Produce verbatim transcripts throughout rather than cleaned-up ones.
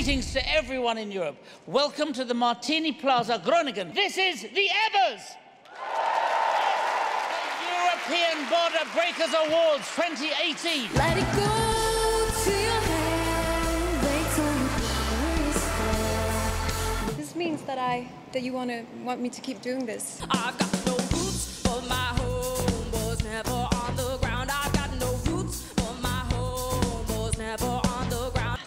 Greetings to everyone in Europe. Welcome to the Martini Plaza Groningen. This is the EBBAs! The European Border Breakers Awards twenty eighteen. Let it go to your hand, wait till it. This means that I, that you wanna, want me to keep doing this. I've got no roots, but my home was never on the ground. I've got no roots, but my home was never on the ground.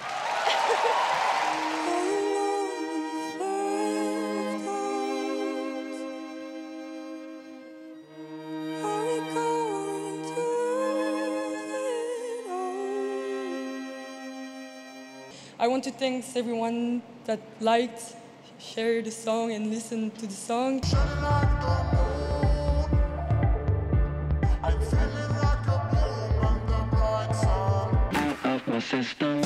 I want to thank everyone that liked, shared the song and listened to the song. Out of my system.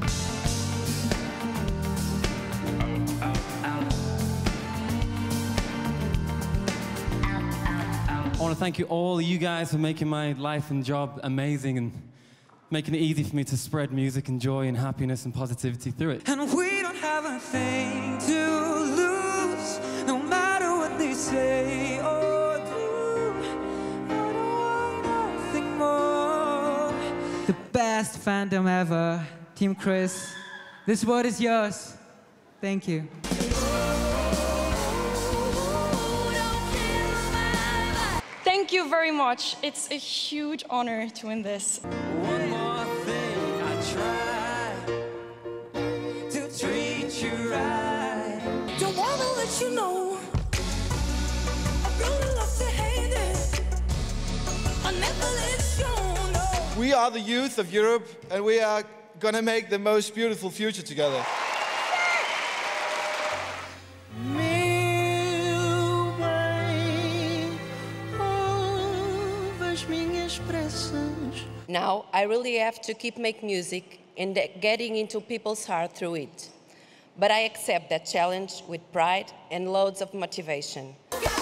I want to thank you all, you guys, for making my life and job amazing and making it easy for me to spread music and joy and happiness and positivity through it. And we don't have a thing to lose, no matter what they say or do. I don't want nothing more. The best fandom ever, Team Chris. This word is yours. Thank you. Thank you very much. It's a huge honor to win this. One more thing I try to treat you right. Don't wanna let you know I really love to hate it. I never let you know. We are the youth of Europe, and we are gonna make the most beautiful future together. Now, I really have to keep making music and getting into people's heart through it. But I accept that challenge with pride and loads of motivation.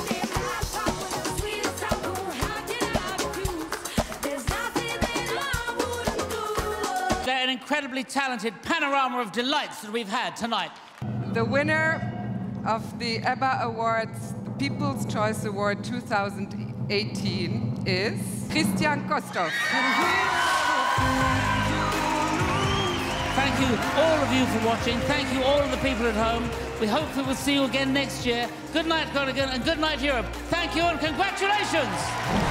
They're an incredibly talented panorama of delights that we've had tonight. The winner of the EBBA Awards, the People's Choice Award two thousand eighteen is Kristian Kostov. Thank you, all of you, for watching. Thank you, all of the people at home. We hope we will see you again next year. Good night, Groningen, and good night, Europe. Thank you and congratulations!